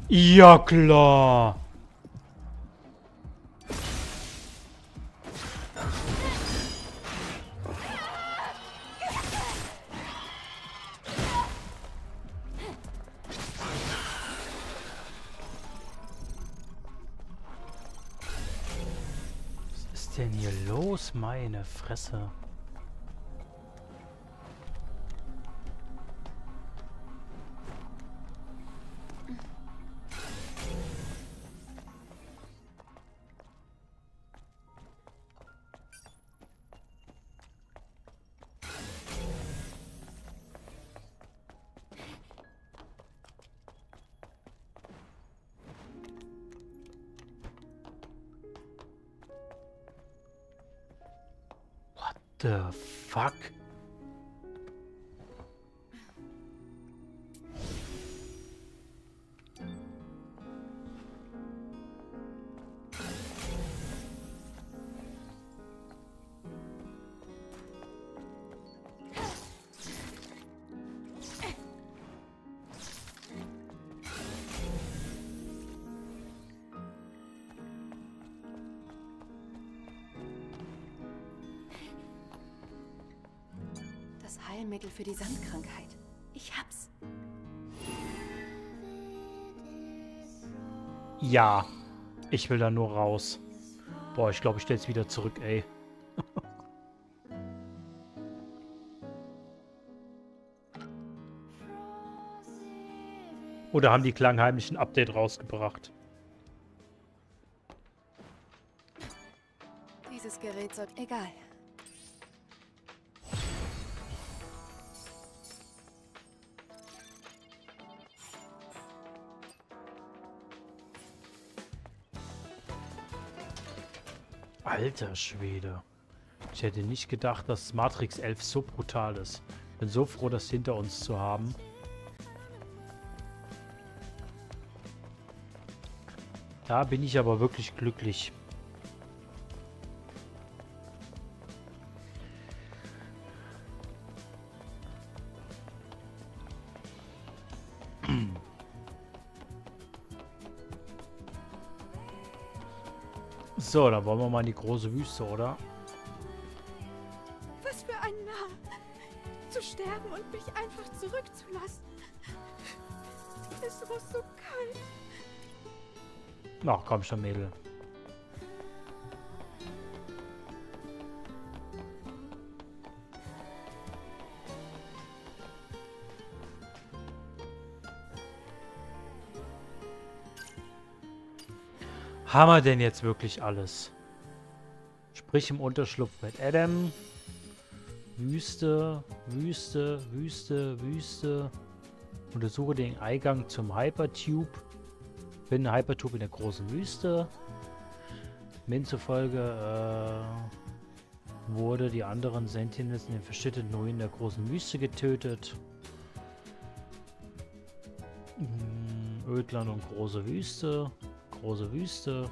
Ja, klar. Was ist denn hier los, meine Fresse? The fuck? Das Heilmittel für die Sandkrankheit. Ich hab's. Ja. Ich will da nur raus. Boah, ich glaube, ich stelle es wieder zurück, ey. Oder haben die Klangheimlich ein Update rausgebracht? Dieses Gerät soll... Egal. Alter Schwede. Ich hätte nicht gedacht, dass Matrix 11 so brutal ist. Bin so froh, das hinter uns zu haben. Da bin ich aber wirklich glücklich. So, dann wollen wir mal in die große Wüste, oder? Was für ein Narr. Zu sterben und mich einfach zurückzulassen. Es muss so kalt. Ach, komm schon, Mädel. Haben wir denn jetzt wirklich alles? Sprich im Unterschlupf mit Adam. Wüste, Wüste, Wüste, Wüste. Untersuche den Eingang zum Hypertube. Finde Hypertube in der großen Wüste. Min zufolge wurde die anderen Sentinels in den verschütteten Ruinen der großen Wüste getötet. Ödland und große Wüste. Große Wüste.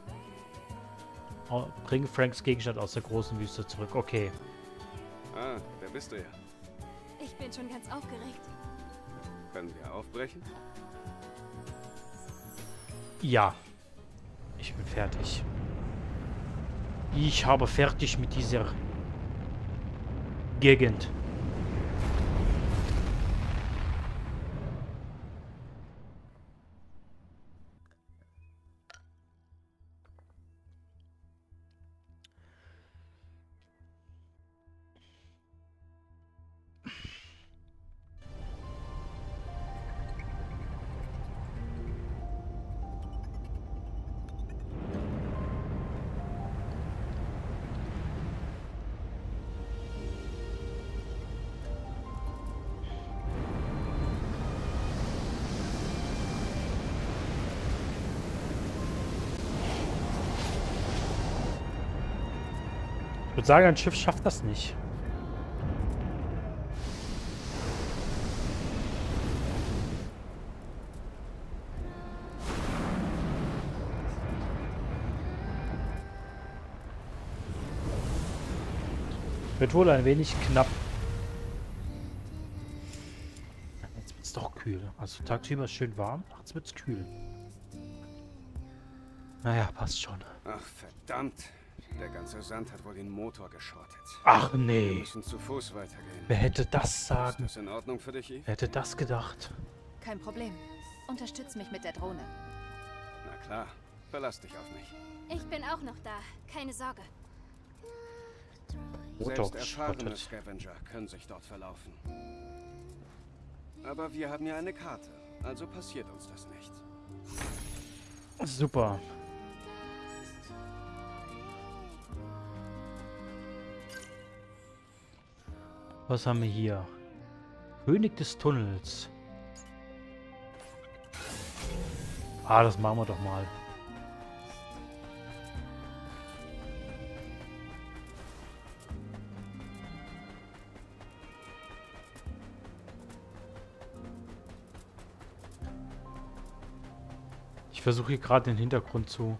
Oh, bring Franks Gegenstand aus der großen Wüste zurück. Okay. Ah, da bist du ja. Ich bin schon ganz aufgeregt. Können wir aufbrechen? Ja. Ich bin fertig. Ich habe fertig mit dieser Gegend. Ich würde sagen, ein Schiff schafft das nicht. Wird wohl ein wenig knapp. Jetzt wird's doch kühl. Also tagsüber ist schön warm, nachts wird's kühl. Naja, passt schon. Ach, verdammt. Der ganze Sand hat wohl den Motor geschrottet. Ach Wir nee. müssen zu Fuß weitergehen. Wer hätte das Ist sagen? das in Ordnung für dich, Eve? Wer hätte das gedacht? Kein Problem. Unterstütz mich mit der Drohne. Na klar. Verlass dich auf mich. Ich bin auch noch da. Keine Sorge. Motor Selbst erfahrene geschrottet. Scavenger können sich dort verlaufen. Aber wir haben ja eine Karte. Also passiert uns das nicht. Super. Was haben wir hier? König des Tunnels. Ah, das machen wir doch mal. Ich versuche hier gerade den Hintergrund zu...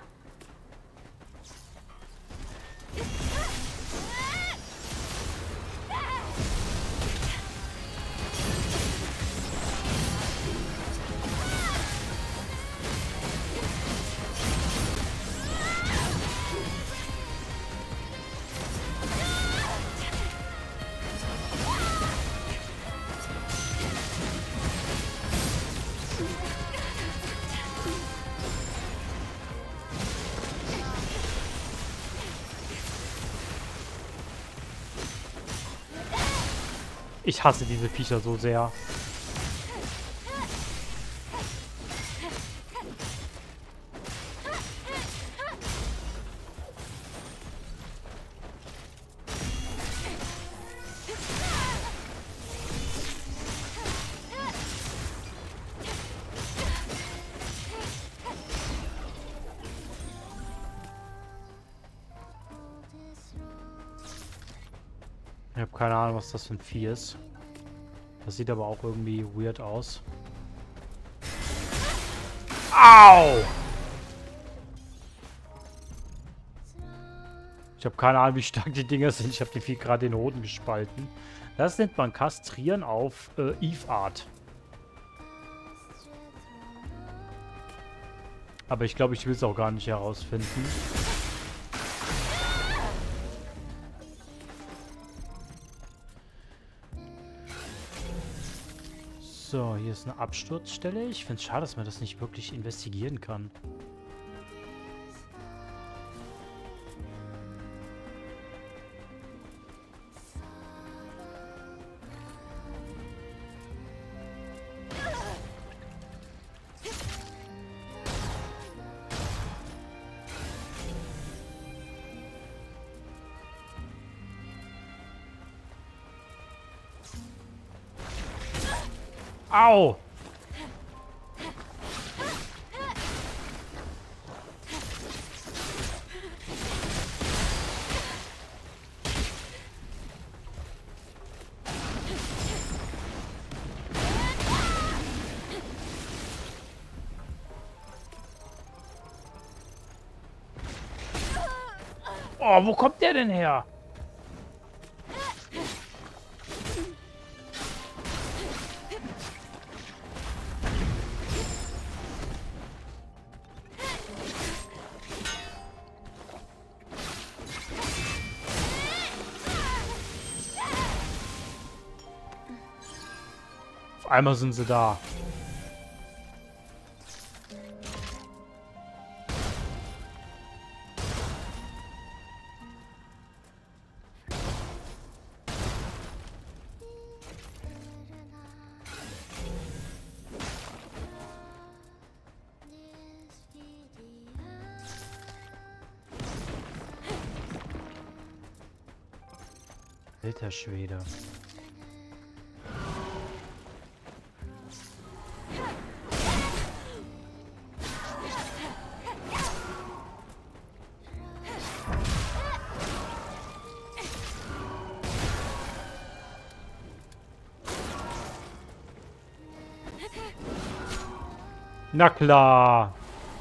Ich hasse diese Viecher so sehr. Ich habe keine Ahnung, was das für ein Vieh ist. Das sieht aber auch irgendwie weird aus. Au! Ich habe keine Ahnung, wie stark die Dinger sind. Ich habe die Vieh gerade in den Hoden gespalten. Das nennt man Kastrieren auf Eve-Art. Aber ich glaube, ich will es auch gar nicht herausfinden. So, hier ist eine Absturzstelle. Ich finde es schade, dass man das nicht wirklich investigieren kann. Au! Oh, wo kommt der denn her? Auf einmal sind sie da. Alter Schwede. Na klar.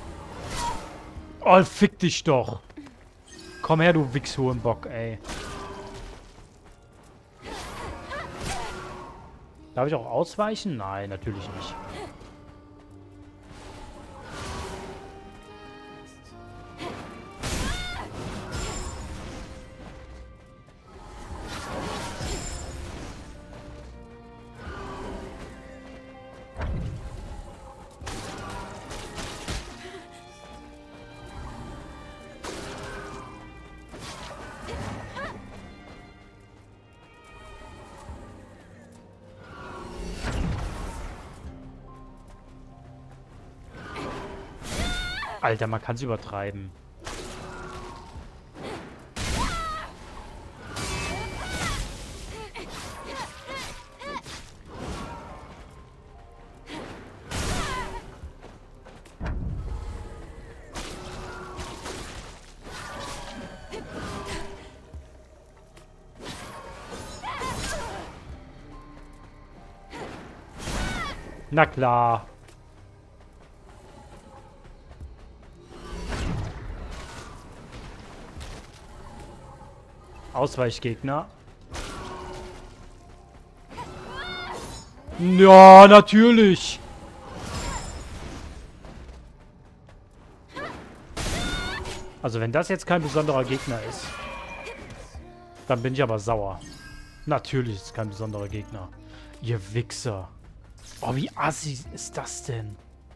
Oh, fick dich doch. Komm her, du Wichshurenbock, ey. Darf ich auch ausweichen? Nein, natürlich nicht. Alter, man kann es übertreiben. Na klar. Ausweichgegner. Ja, natürlich. Also wenn das jetzt kein besonderer Gegner ist, dann bin ich aber sauer. Natürlich ist es kein besonderer Gegner. Ihr Wichser. Oh, wie assi ist das denn?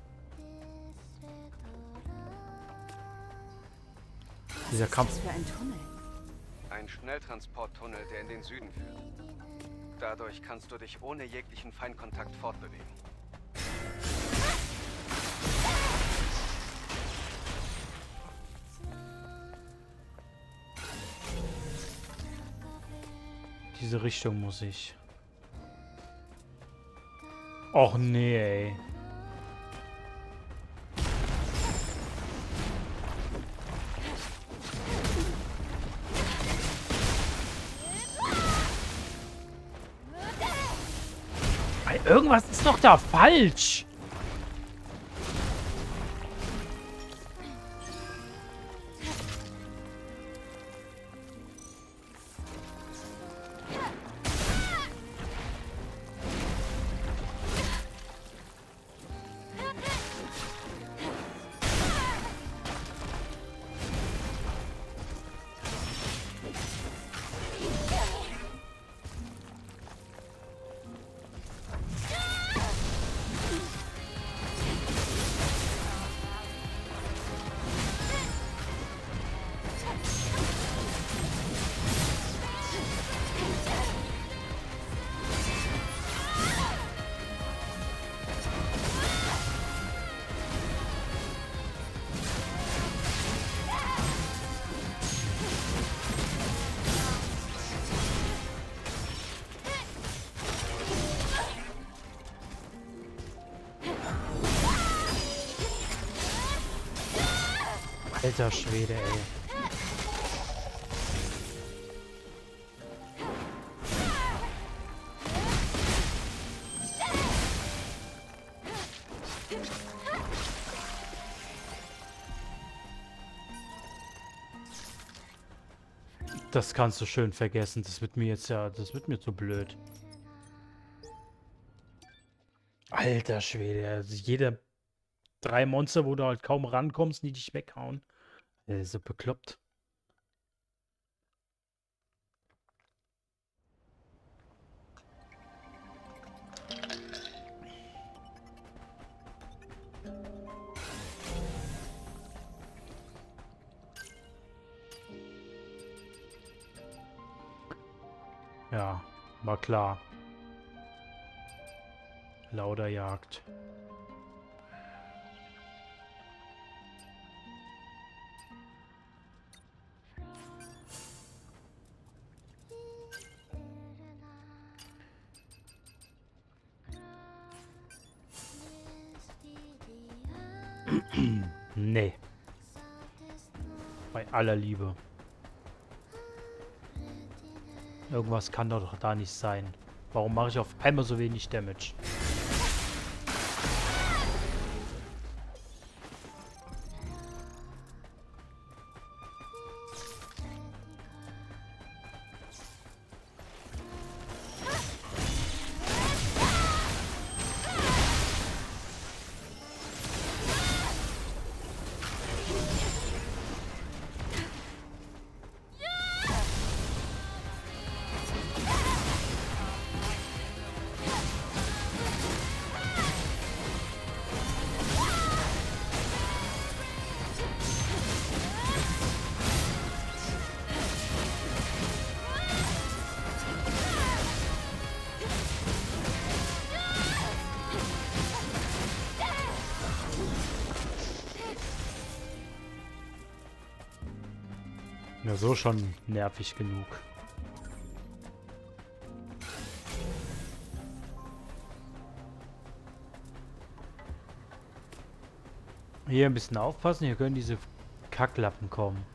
Dieser Kampf. Was für ein Tunnel. Ein Schnelltransporttunnel, der in den Süden führt. Dadurch kannst du dich ohne jeglichen Feindkontakt fortbewegen. Diese Richtung muss ich. Och nee, ey. Ey, irgendwas ist doch da falsch. Alter Schwede, ey. Das kannst du schön vergessen. Das wird mir jetzt ja... Das wird mir zu blöd. Alter Schwede. Also jede 3 Monster, wo du halt kaum rankommst, die dich weghauen. So bekloppt. Ja, war klar. Lauderjagd. Nee. Bei aller Liebe. Irgendwas kann doch da nicht sein. Warum mache ich auf einmal so wenig Damage? Ja, so schon nervig genug. Hier ein bisschen aufpassen, hier können diese Kacklappen kommen.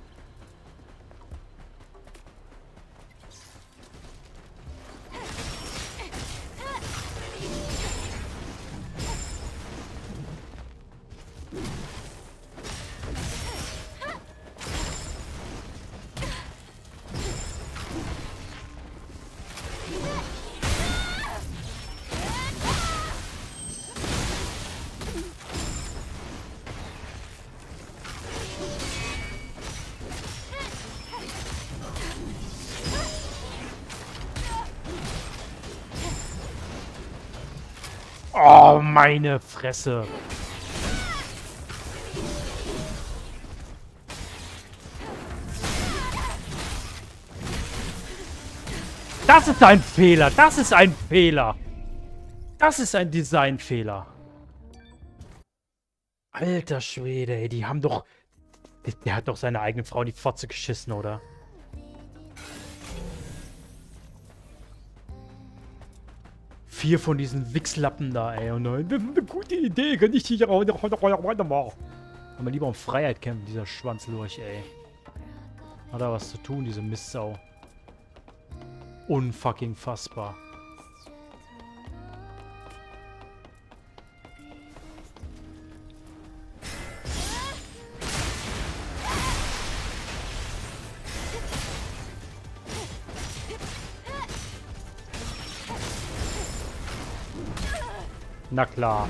Oh, meine Fresse. Das ist ein Fehler. Das ist ein Fehler. Das ist ein Designfehler. Alter Schwede, ey, die haben doch... Der hat doch seine eigene Frau in die Fotze geschissen, oder? Vier von diesen Wichslappen da, ey. Und nein, das ist eine gute Idee. Kann ich hier auch noch weitermachen. Aber lieber um Freiheit kämpfen, dieser Schwanzlurch, ey. Hat er was zu tun, diese Mistsau. Unfucking fassbar. Na klar.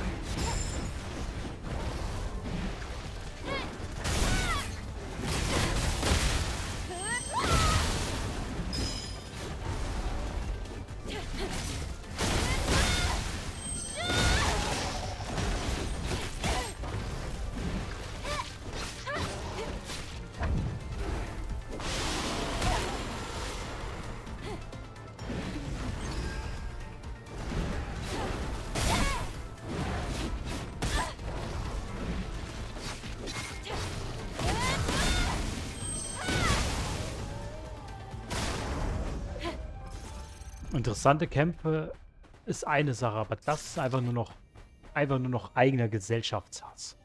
Interessante Kämpfe ist eine Sache, aber das ist einfach nur noch eigener Gesellschaftshass.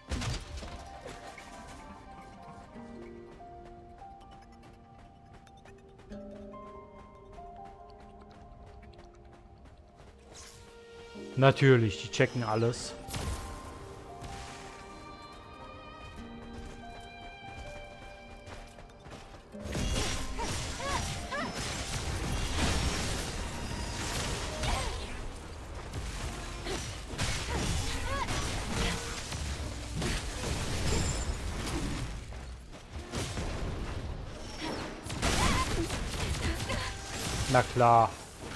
Natürlich, die checken alles. Na klar.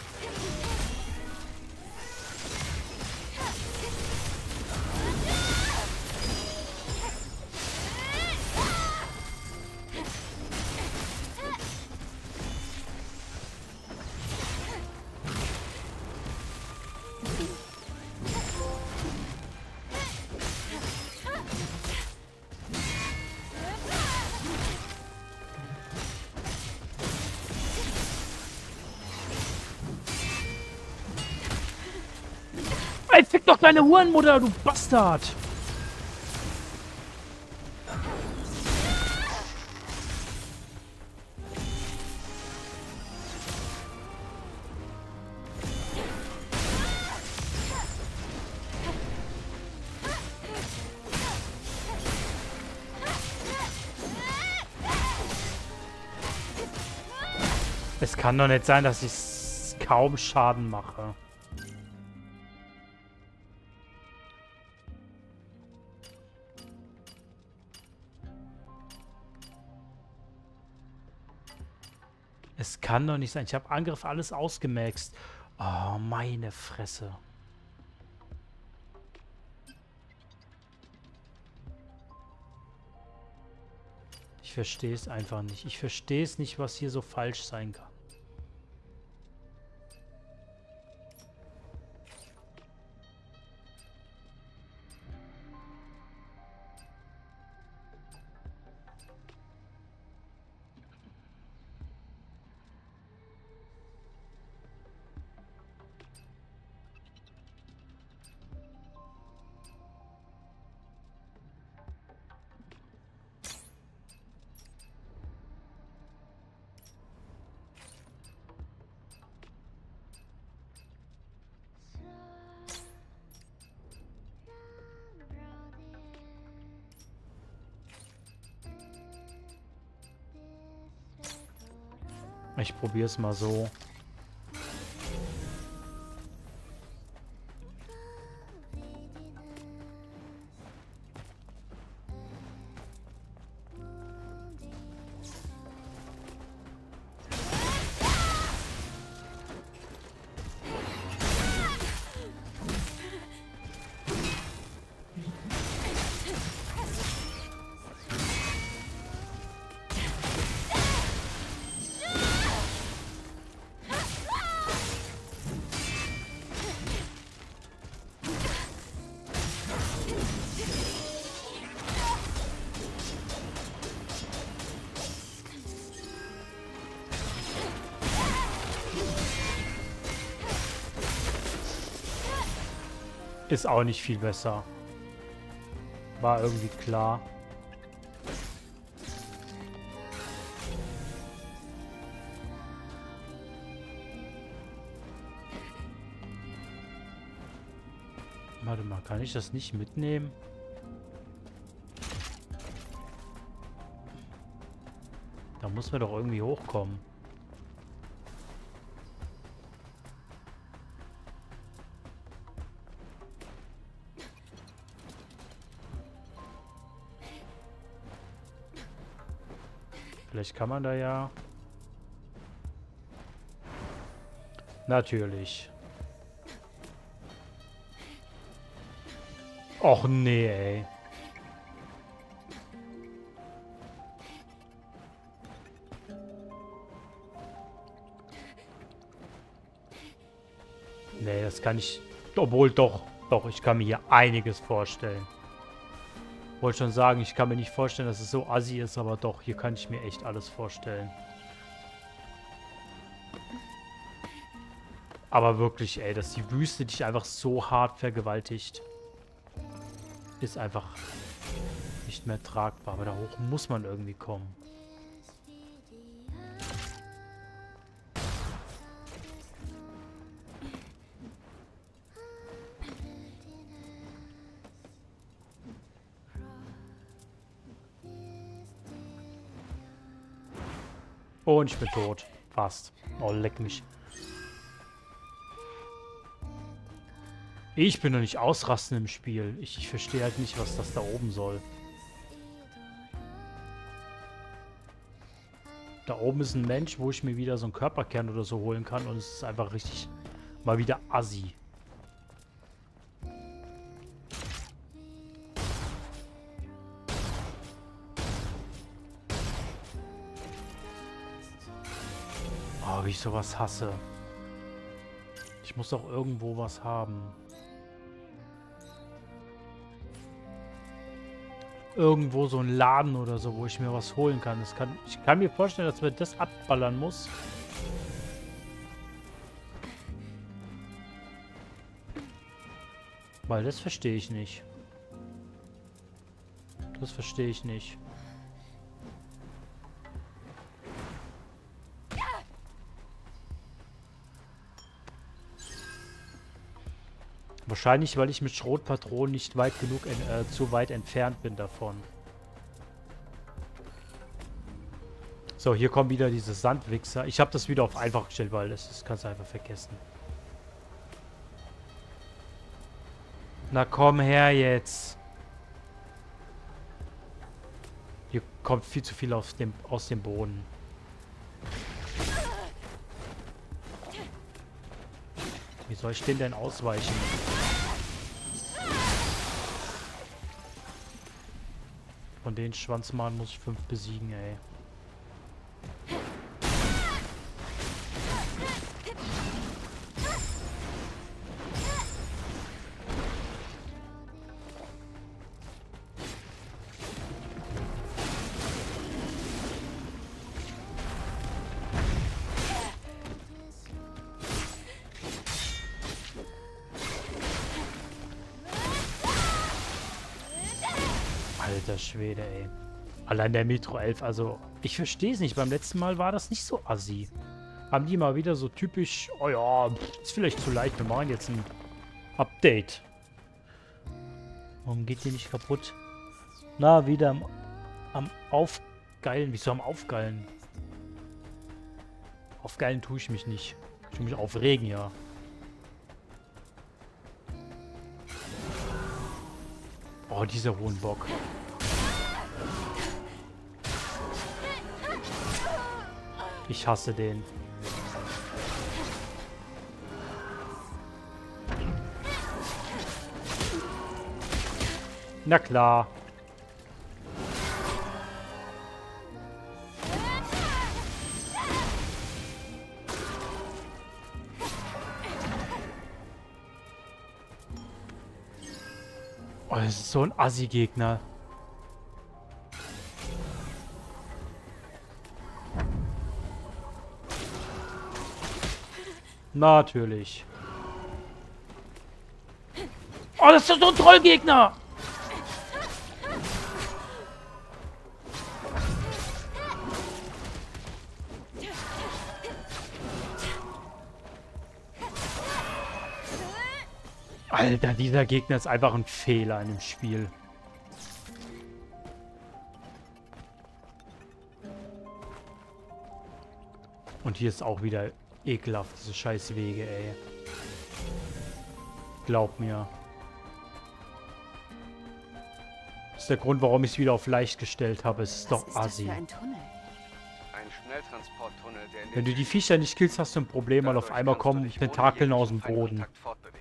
Ey, fick doch deine Hurenmutter, du Bastard! Es kann doch nicht sein, dass ich kaum Schaden mache. Es kann doch nicht sein. Ich habe Angriff alles ausgemaxt. Oh, meine Fresse. Ich verstehe es einfach nicht. Ich verstehe es nicht, was hier so falsch sein kann. Ich probiere es mal so. Ist auch nicht viel besser. War irgendwie klar. Warte mal, kann ich das nicht mitnehmen? Da muss man doch irgendwie hochkommen. Vielleicht kann man da ja... Natürlich. Och nee, ey. Nee, das kann ich... Obwohl, doch. Doch, ich kann mir hier einiges vorstellen. Wollte schon sagen, ich kann mir nicht vorstellen, dass es so assi ist, aber doch, hier kann ich mir echt alles vorstellen. Aber wirklich, ey, dass die Wüste dich einfach so hart vergewaltigt, ist einfach nicht mehr tragbar. Aber da hoch muss man irgendwie kommen. Und ich bin tot. Fast. Oh, leck mich. Ich bin noch nicht ausrasten im Spiel. Ich verstehe halt nicht, was das da oben soll. Da oben ist ein Mensch, wo ich mir wieder so einen Körperkern oder so holen kann. Und es ist einfach richtig mal wieder assi. Oh, wie ich sowas hasse. Ich muss doch irgendwo was haben. Irgendwo so ein Laden oder so, wo ich mir was holen kann. Ich kann mir vorstellen, dass man das abballern muss. Weil das verstehe ich nicht. Das verstehe ich nicht. Wahrscheinlich, weil ich mit Schrotpatronen nicht weit genug, zu weit entfernt bin davon. So, hier kommen wieder diese Sandwichser. Ich habe das wieder auf einfach gestellt, weil das kannst du einfach vergessen. Na komm her jetzt. Hier kommt viel zu viel aus dem Boden. Wie soll ich den denn ausweichen? Von den Schwanzmannen muss ich 5 besiegen, ey. Alter Schwede, ey. Allein der Metro 11, also ich verstehe es nicht. Beim letzten Mal war das nicht so assi. Haben die mal wieder so typisch, oh ja, ist vielleicht zu leicht, wir machen jetzt ein Update. Warum geht die nicht kaputt? Na, wieder am Aufgeilen. Wieso am Aufgeilen? Aufgeilen tue ich mich nicht. Ich tue mich aufregen, ja. Oh, dieser Hohenbock. Ich hasse den. Na klar. Oh, das ist so ein Assi-Gegner. Natürlich. Oh, das ist so ein Trollgegner! Alter, dieser Gegner ist einfach ein Fehler in dem Spiel. Und hier ist auch wieder ekelhaft, diese scheiß Wege, ey. Glaub mir. Das ist der Grund, warum ich es wieder auf leicht gestellt habe. Es ist doch Was ist das assi. für ein Tunnel? Ein Schnelltransporttunnel, der in den Wenn du die Süden Viecher nicht killst, hast du ein Problem, weil auf Dadurch einmal kannst du kommen dich ohne Tentakeln aus dem jeglichen Boden. Feinkontakt fortbewegen.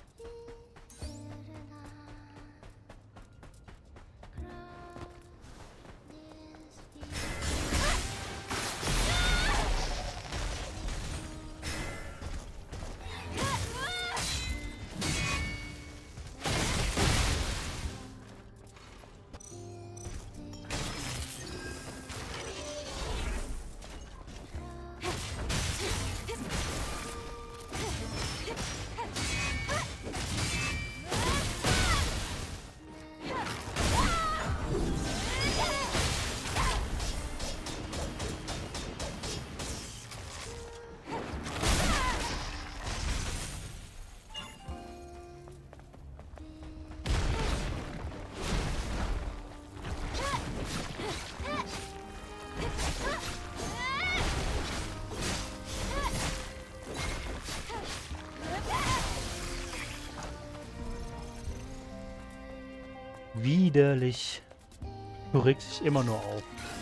Widerlich. Du regst dich immer nur auf.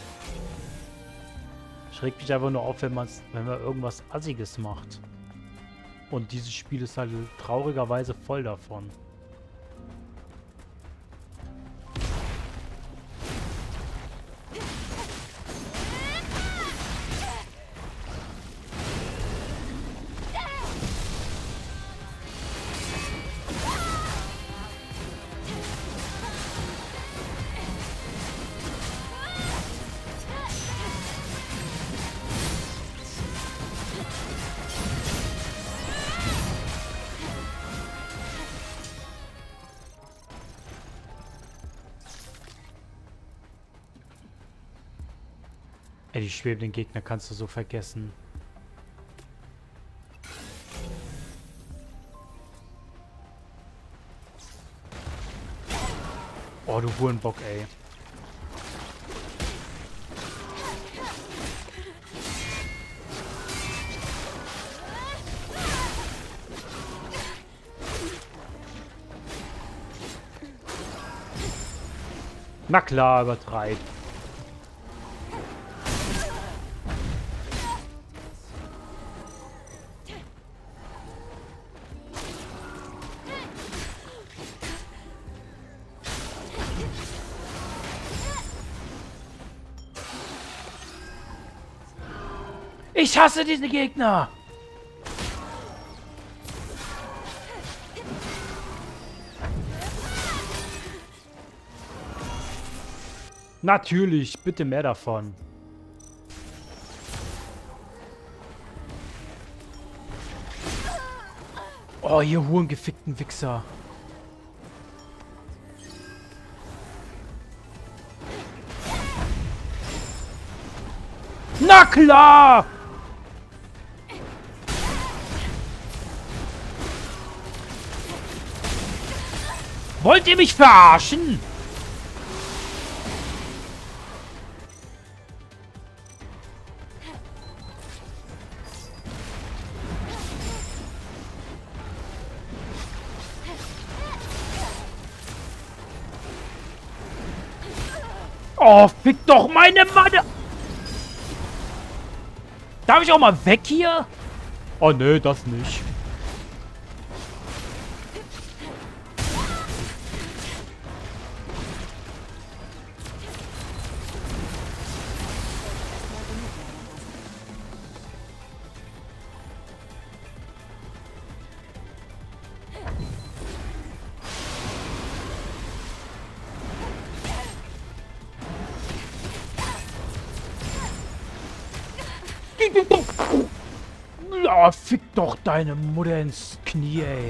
Ich reg mich einfach nur auf, wenn man irgendwas Assiges macht. Und dieses Spiel ist halt traurigerweise voll davon. Ey, die schwebenden Gegner kannst du so vergessen. Oh, du Hurenbock, ey. Na klar, übertreib. Ich hasse diese Gegner! Natürlich, bitte mehr davon. Oh, ihr hurengefickten Wichser. Na klar! Wollt ihr mich verarschen? Oh, fick doch meine Manne! Darf ich auch mal weg hier? Oh, nö, das nicht. Ja, fick doch deine Mutter ins Knie, ey.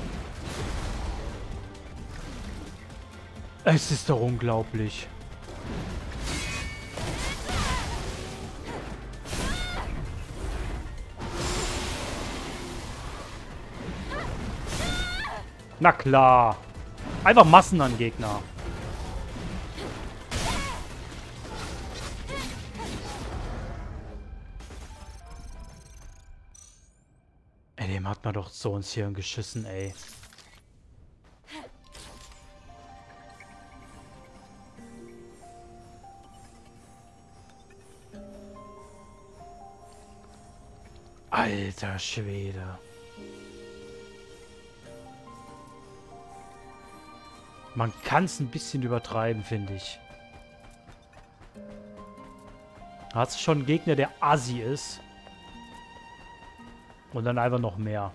Es ist doch unglaublich. Na klar. Einfach Massen an Gegner. Ey, dem hat man doch so ins Hirn geschissen, ey. Alter Schwede. Man kann es ein bisschen übertreiben, finde ich. Da hat schon einen Gegner, der assi ist. Und dann einfach noch mehr.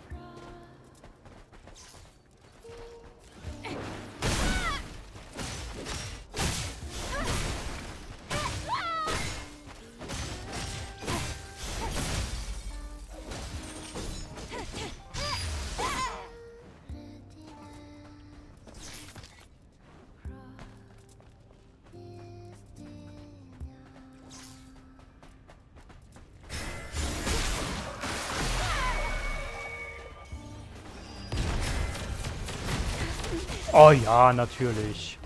Oh ja, natürlich.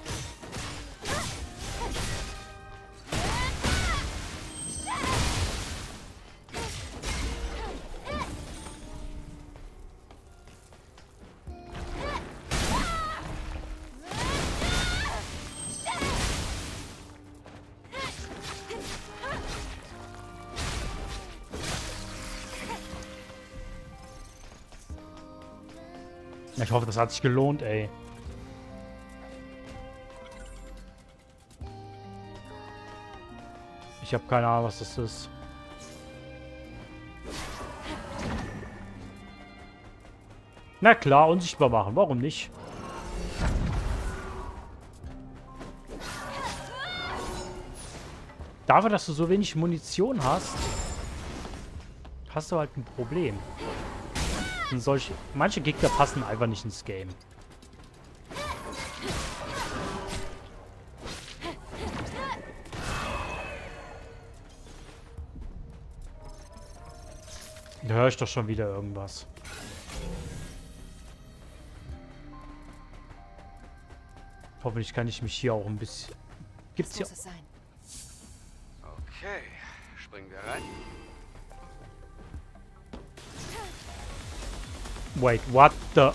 Ich hoffe, das hat sich gelohnt, ey. Ich habe keine Ahnung, was das ist. Na klar, unsichtbar machen. Warum nicht? Dafür, dass du so wenig Munition hast, hast du halt ein Problem. Und manche Gegner passen einfach nicht ins Game. Da höre ich doch schon wieder irgendwas. Hoffentlich kann ich mich hier auch ein bisschen... Gibt's hier... Okay, springen wir rein. Wait, what the...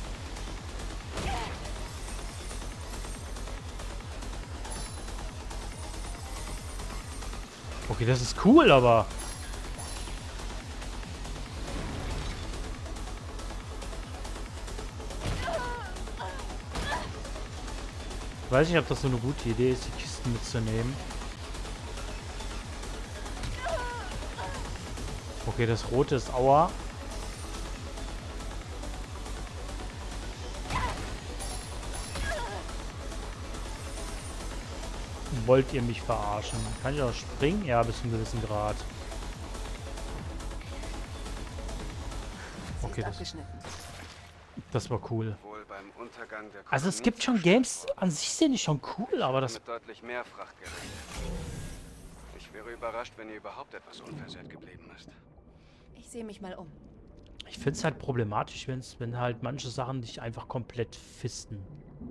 Okay, das ist cool, aber... Ich weiß nicht, ob das so eine gute Idee ist, die Kisten mitzunehmen. Okay, das rote ist Aua. Wollt ihr mich verarschen? Kann ich auch springen? Ja, bis zu einem gewissen Grad. Okay, das war cool. Also es gibt schon Games, an sich sind die schon cool, aber das... Mit deutlich mehr Fracht gerechnet. Ich wäre überrascht, wenn ihr überhaupt etwas unversehrt geblieben ist. Ich sehe mich mal um. Ich finde es halt problematisch, wenn halt manche Sachen dich einfach komplett fisten.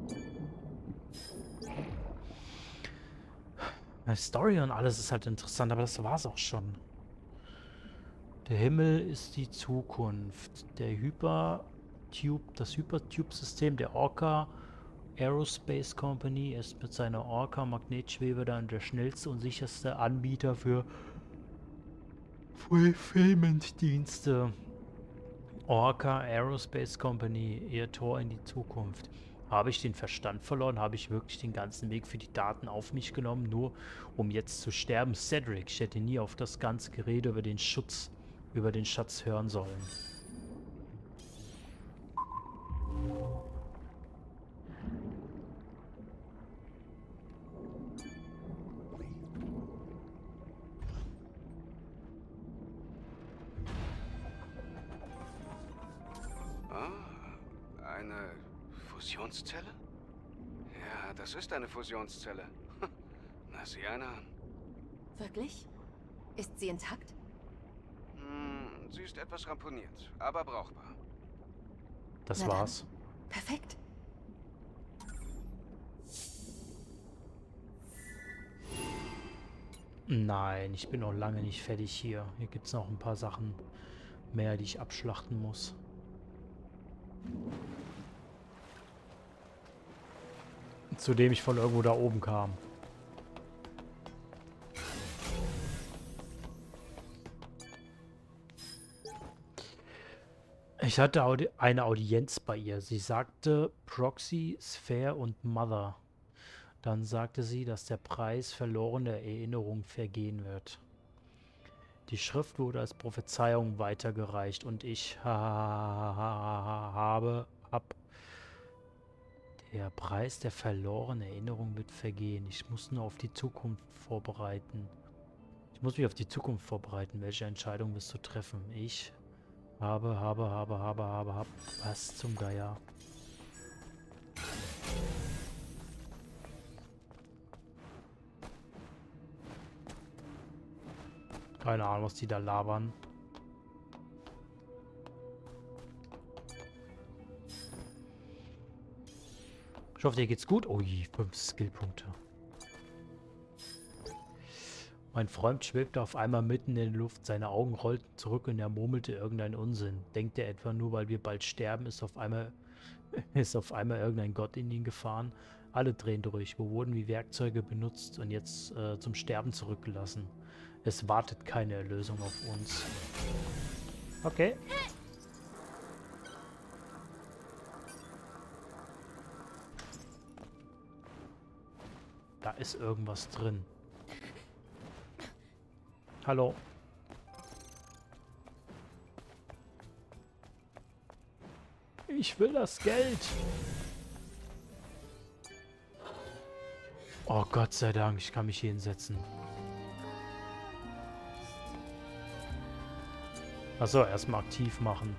Die Story und alles ist halt interessant, aber das war's auch schon. Der Himmel ist die Zukunft. Der das Hypertube-System der Orca Aerospace Company ist mit seiner Orca-Magnetschwebe dann der schnellste und sicherste Anbieter für Fulfillment-Dienste. Orca Aerospace Company, ihr Tor in die Zukunft. Habe ich den Verstand verloren? Habe ich wirklich den ganzen Weg für die Daten auf mich genommen, nur um jetzt zu sterben? Cedric, ich hätte nie auf das ganze Gerede über den Schatz hören sollen. Eine Fusionszelle? Ja, das ist eine Fusionszelle. Na, sieh einer an. Wirklich? Ist sie intakt? Sie ist etwas ramponiert, aber brauchbar. Das Na dann. war's. Perfekt. Nein, ich bin noch lange nicht fertig hier. Hier gibt es noch ein paar Sachen mehr, die ich abschlachten muss. Zu dem ich von irgendwo da oben kam. Ich hatte eine Audienz bei ihr. Sie sagte Proxy, Sphere und Mother. Dann sagte sie, dass der Preis verlorene Erinnerung vergehen wird. Die Schrift wurde als Prophezeiung weitergereicht und ich der Preis der verlorenen Erinnerung wird vergehen. Ich muss nur auf die Zukunft vorbereiten. Ich muss mich auf die Zukunft vorbereiten. Welche Entscheidung wirst du treffen? Ich habe. Was zum Geier? Keine Ahnung, was die da labern. Ich hoffe, dir geht's gut. Ui, 5 Skillpunkte. Mein Freund schwebte auf einmal mitten in der Luft. Seine Augen rollten zurück und er murmelte irgendeinen Unsinn. Denkt er etwa, nur weil wir bald sterben, ist auf einmal irgendein Gott in ihn gefahren? Alle drehen durch. Wir wurden wie Werkzeuge benutzt und jetzt zum Sterben zurückgelassen. Es wartet keine Erlösung auf uns. Okay. Da ist irgendwas drin. Hallo. Ich will das Geld. Oh Gott sei Dank, ich kann mich hier hinsetzen. Achso, erstmal aktiv machen.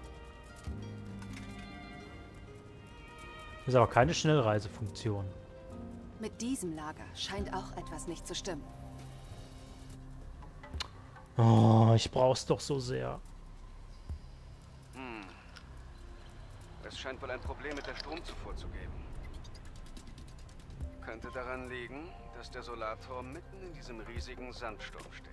Ist aber keine Schnellreisefunktion. Mit diesem Lager scheint auch etwas nicht zu stimmen. Oh, ich brauch's doch so sehr. Es scheint wohl ein Problem mit der Stromzufuhr zu geben. Könnte daran liegen, dass der Solarturm mitten in diesem riesigen Sandsturm steht.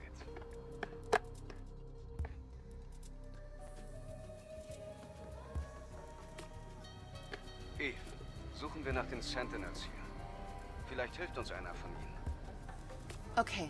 Eve, suchen wir nach den Sentinels hier. Vielleicht hilft uns einer von ihnen. Okay.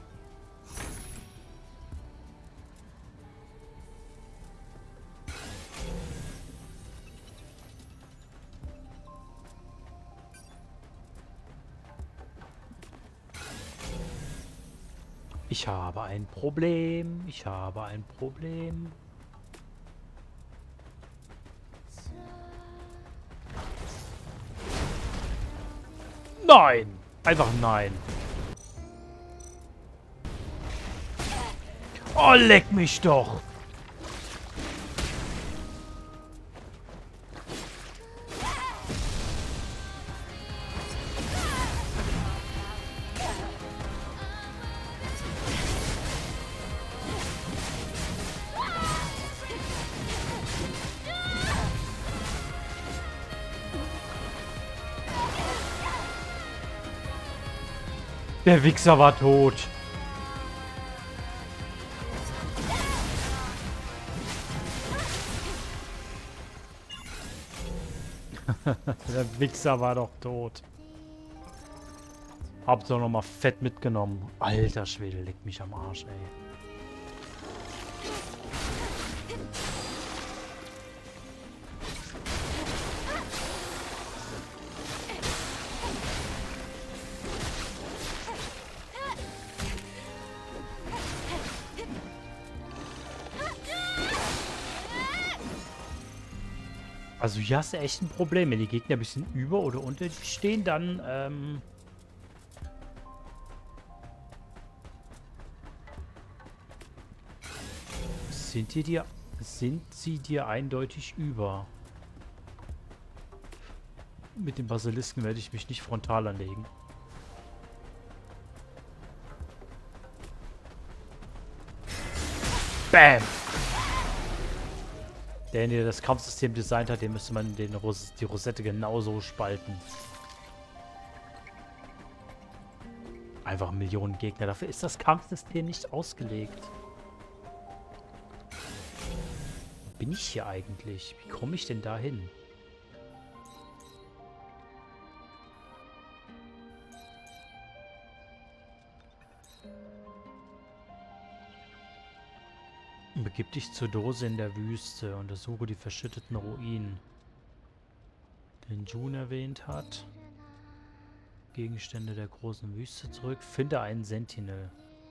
Ich habe ein Problem. Ich habe ein Problem. Nein! Einfach nein. Oh, leck mich doch! Der Wichser war tot. Der Wichser war doch tot. Hab's doch nochmal fett mitgenommen. Alter Schwede, leck mich am Arsch, ey. Also hier hast du echt ein Problem. Wenn die Gegner ein bisschen über oder unter dich stehen, dann, sind sie dir eindeutig über. Mit dem Basilisken werde ich mich nicht frontal anlegen. Bam! Der das Kampfsystem designt hat, dem müsste man die Rosette genauso spalten. Einfach Millionen Gegner. Dafür ist das Kampfsystem nicht ausgelegt. Wo bin ich hier eigentlich? Wie komme ich denn da hin? Begib dich zur Dose in der Wüste. Untersuche die verschütteten Ruinen, den June erwähnt hat. Gegenstände der großen Wüste zurück. Finde einen Sentinel.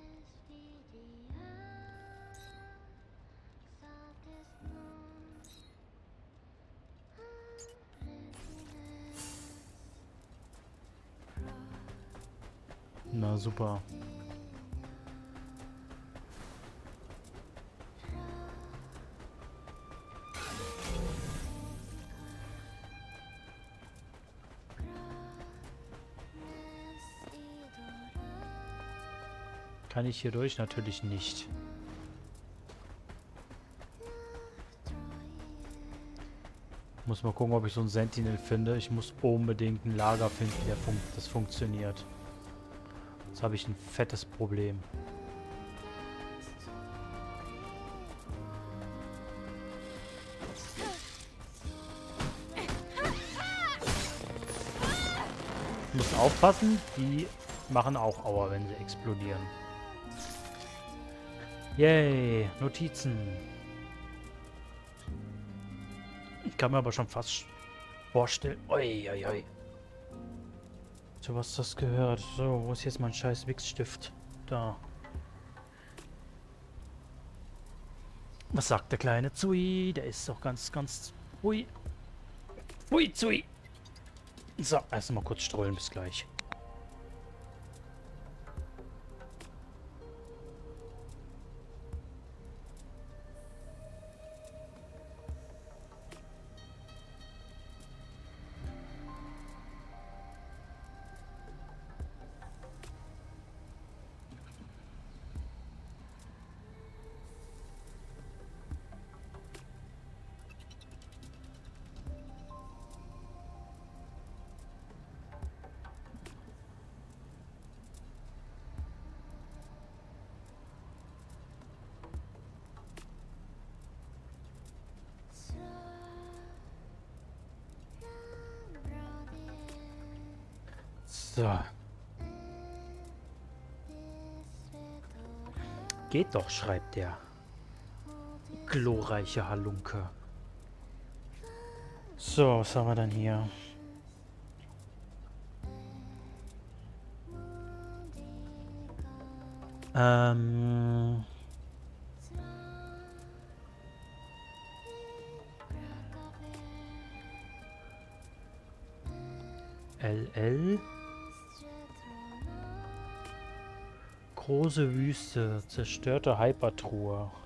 Na super. Kann ich hier durch? Natürlich nicht. Muss mal gucken, ob ich so einen Sentinel finde. Ich muss unbedingt ein Lager finden, das funktioniert. Jetzt habe ich ein fettes Problem. Ich muss aufpassen, die machen auch Aua, wenn sie explodieren. Yay, Notizen. Ich kann mir aber schon fast vorstellen. Oi, oi, oi. Zu was das gehört. So, wo ist jetzt mein scheiß Wixstift? Da. Was sagt der kleine Zui? Der ist doch ganz, ganz... Ui. Ui, Zui. So, erstmal kurz strollen. Bis gleich. So. Geht doch, schreibt der. Glorreiche Halunke. So, was haben wir dann hier? LL. Große Wüste, zerstörte Hypertruhe.